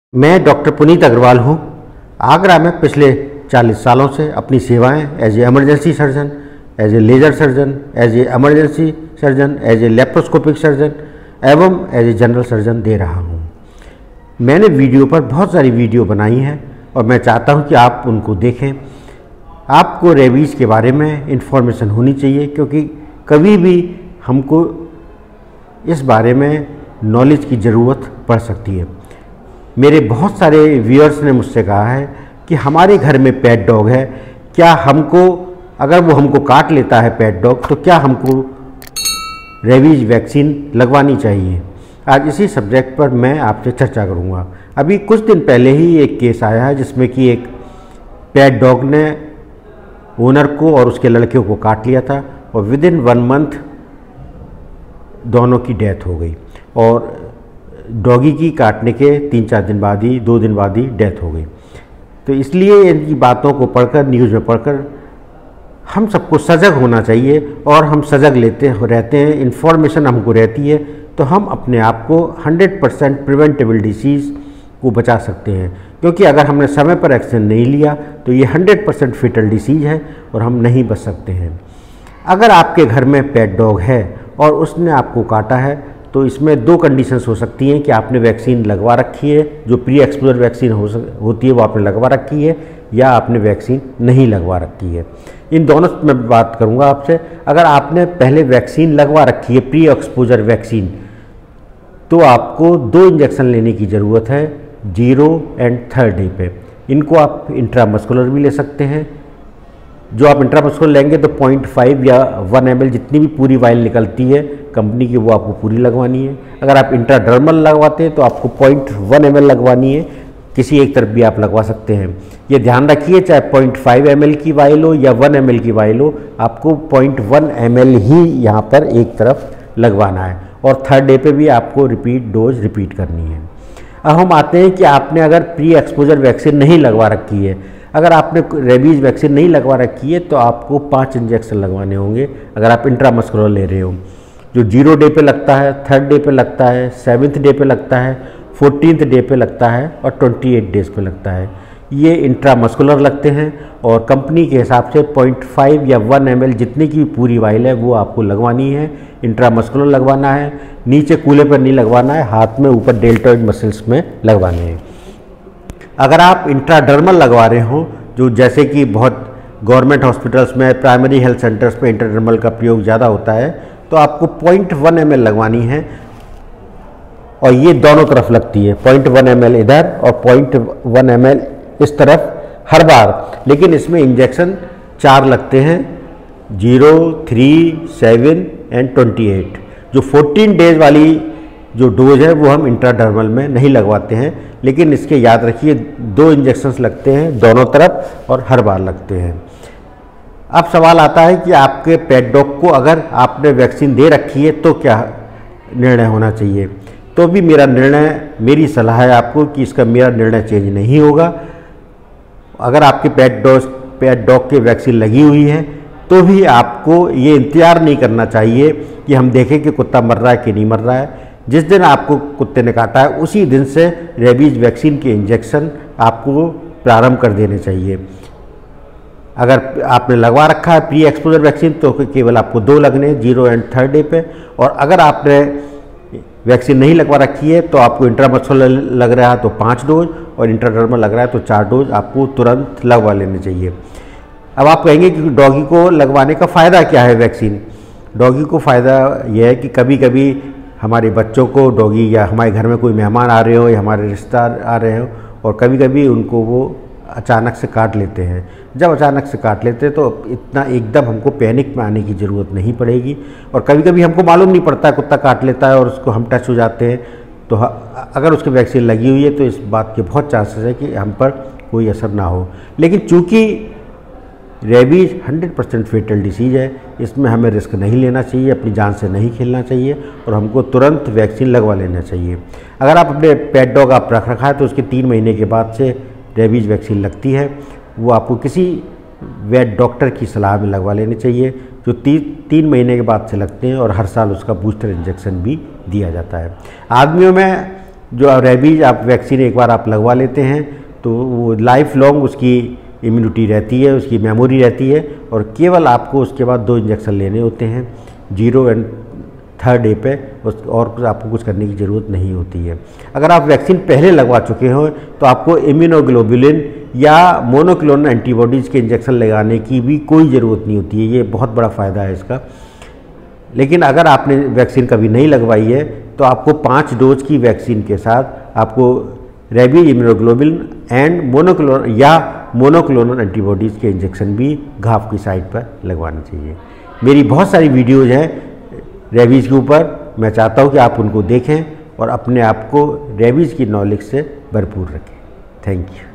मैं डॉक्टर पुनीत अग्रवाल हूँ। आगरा में पिछले 40 सालों से अपनी सेवाएं as a emergency surgeon, as a laser surgeon, as a emergency surgeon, as a laparoscopic surgeon एवं एज ए जनरल सर्जन दे रहा हूँ। मैंने वीडियो पर बहुत सारी वीडियो बनाई हैं और मैं चाहता हूँ कि आप उनको देखें। आपको रेबीज़ के बारे में इन्फॉर्मेशन होनी चाहिए, क्योंकि कभी भी हमको इस बारे में नॉलेज की ज़रूरत पड़ सकती है। मेरे बहुत सारे व्यूअर्स ने मुझसे कहा है कि हमारे घर में पेट डॉग है, क्या हमको, अगर वो हमको काट लेता है पेट डॉग, तो क्या हमको रेबीज़ वैक्सीन लगवानी चाहिए। आज इसी सब्जेक्ट पर मैं आपसे चर्चा करूंगा। अभी कुछ दिन पहले ही एक केस आया है जिसमें कि एक पेट डॉग ने ओनर को और उसके लड़के को काट लिया था और विदिन 1 मंथ दोनों की डेथ हो गई और डॉगी की काटने के 3-4 दिन बाद ही, 2 दिन बाद ही डेथ हो गई। तो इसलिए इनकी बातों को पढ़कर, न्यूज़ में पढ़कर हम सबको सजग होना चाहिए और हम सजग रहते हैं, इन्फॉर्मेशन हमको रहती है, तो हम अपने आप को 100% प्रिवेंटेबल डिसीज़ को बचा सकते हैं। क्योंकि अगर हमने समय पर एक्शन नहीं लिया तो ये 100% फेटल डिसीज़ है और हम नहीं बच सकते हैं। अगर आपके घर में पेट डॉग है और उसने आपको काटा है तो इसमें 2 कंडीशंस हो सकती हैं कि आपने वैक्सीन लगवा रखी है, जो प्री एक्सपोजर वैक्सीन होती है वो आपने लगवा रखी है, या आपने वैक्सीन नहीं लगवा रखी है। इन दोनों में बात करूंगा आपसे। अगर आपने पहले वैक्सीन लगवा रखी है, प्री एक्सपोजर वैक्सीन, तो आपको 2 इंजेक्शन लेने की ज़रूरत है 0 एंड 3rd डे पे। इनको आप इंट्रामस्कुलर भी ले सकते हैं। जो आप इंट्रामस्कुलर लेंगे तो 0.5 या 1 ml जितनी भी पूरी वाइल निकलती है कंपनी की, वो आपको पूरी लगवानी है। अगर आप इंट्राडर्मल लगवाते हैं तो आपको 0.1 ml लगवानी है। किसी एक तरफ भी आप लगवा सकते हैं। ये ध्यान रखिए, चाहे 0.5 ml की वाइल हो या 1 ml की वाइल हो, आपको 0.1 ml ही यहाँ पर एक तरफ लगवाना है और 3rd डे पे भी आपको डोज रिपीट करनी है। अब हम आते हैं कि आपने अगर प्री एक्सपोजर वैक्सीन नहीं लगवा रखी है, अगर आपने रेबीज़ वैक्सीन नहीं लगवा रखी है तो आपको 5 इंजेक्शन लगवाने होंगे अगर आप इंट्रामस्कुलर ले रहे हो, जो 0 डे पे लगता है, 3rd डे पे लगता है, 7th डे पे लगता है, 14th डे पे लगता है और 28 डेज पे लगता है। ये इंट्रामस्कुलर लगते हैं और कंपनी के हिसाब से 0.5 या 1 ml जितनी की पूरी वाइल है वो आपको लगवानी है। इंट्रामस्कुलर लगवाना है, नीचे कूल्हे पर नहीं लगवाना है, हाथ में ऊपर डेल्टॉइड मसल्स में लगवाने हैं। अगर आप इंट्राडर्मल लगवा रहे हो, जो जैसे कि बहुत गवर्नमेंट हॉस्पिटल्स में, प्राइमरी हेल्थ सेंटर्स पे इंट्राडर्मल का प्रयोग ज़्यादा होता है, तो आपको 0.1 ml लगवानी है और ये दोनों तरफ लगती है, 0.1 ml इधर और 0.1 ml इस तरफ हर बार। लेकिन इसमें इंजेक्शन 4 लगते हैं, 0, 3, 7 एंड 28। जो 14 डेज वाली जो डोज है वो हम इंट्राडर्मल में नहीं लगवाते हैं, लेकिन इसके याद रखिए 2 इंजेक्शंस लगते हैं दोनों तरफ और हर बार लगते हैं। अब सवाल आता है कि आपके पेट डॉग को अगर आपने वैक्सीन दे रखी है तो क्या निर्णय होना चाहिए। तो भी मेरी सलाह है आपको कि इसका मेरा निर्णय चेंज नहीं होगा। अगर आपके पेट डॉग की वैक्सीन लगी हुई है तो भी आपको ये इंतज़ार नहीं करना चाहिए कि हम देखें कि कुत्ता मर रहा है कि नहीं मर रहा है। जिस दिन आपको कुत्ते ने काटा है उसी दिन से रेबीज़ वैक्सीन के इंजेक्शन आपको प्रारंभ कर देने चाहिए। अगर आपने लगवा रखा है प्री एक्सपोजर वैक्सीन तो केवल आपको 2 लगने, 0 एंड 3rd डे पे। और अगर आपने वैक्सीन नहीं लगवा रखी है तो आपको इंट्रामस्कुलर लग रहा है तो 5 डोज और इंट्राडर्मल लग रहा है तो 4 डोज आपको तुरंत लगवा लेने चाहिए। अब आप कहेंगे कि डॉगी को लगवाने का फ़ायदा क्या है वैक्सीन। डॉगी को फ़ायदा यह है कि कभी कभी हमारे बच्चों को डॉगी, या हमारे घर में कोई मेहमान आ रहे हो या हमारे रिश्तेदार आ रहे हो और कभी कभी उनको वो अचानक से काट लेते हैं। जब अचानक से काट लेते हैं तो इतना एकदम हमको पैनिक में आने की ज़रूरत नहीं पड़ेगी। और कभी कभी हमको मालूम नहीं पड़ता, कुत्ता काट लेता है और उसको हम टच हो जाते हैं, तो अगर उसकी वैक्सीन लगी हुई है तो इस बात के बहुत चांसेस है कि हम पर कोई असर ना हो। लेकिन चूँकि रेबीज़ 100% फेटल डिसीज़ है, इसमें हमें रिस्क नहीं लेना चाहिए, अपनी जान से नहीं खेलना चाहिए और हमको तुरंत वैक्सीन लगवा लेना चाहिए। अगर आप अपने पेट डॉग आप रख रखा है तो उसके 3 महीने के बाद से रेबीज़ वैक्सीन लगती है, वो आपको किसी वेट डॉक्टर की सलाह में लगवा लेनी चाहिए, जो 3 महीने के बाद से लगते हैं और हर साल उसका बूस्टर इंजेक्शन भी दिया जाता है। आदमियों में जो रेबीज आप वैक्सीन एक बार आप लगवा लेते हैं तो वो लाइफ लॉन्ग उसकी इम्यूनिटी रहती है, उसकी मेमोरी रहती है, और केवल आपको उसके बाद 2 इंजेक्शन लेने होते हैं 0 एंड 3rd डे पे, और आपको कुछ करने की ज़रूरत नहीं होती है। अगर आप वैक्सीन पहले लगवा चुके हो तो आपको इम्यूनोग्लोबुलिन या मोनोक्लोनल एंटीबॉडीज़ के इंजेक्शन लगाने की भी कोई ज़रूरत नहीं होती है। ये बहुत बड़ा फ़ायदा है इसका। लेकिन अगर आपने वैक्सीन कभी नहीं लगवाई है तो आपको 5 डोज की वैक्सीन के साथ आपको rabies immunoglobulin and monoclonal antibodies के इंजेक्शन भी घाव की साइड पर लगवाना चाहिए। मेरी बहुत सारी वीडियोज़ हैं रेबीज़ के ऊपर, मैं चाहता हूँ कि आप उनको देखें और अपने आप को रेबीज़ की नॉलेज से भरपूर रखें। Thank you.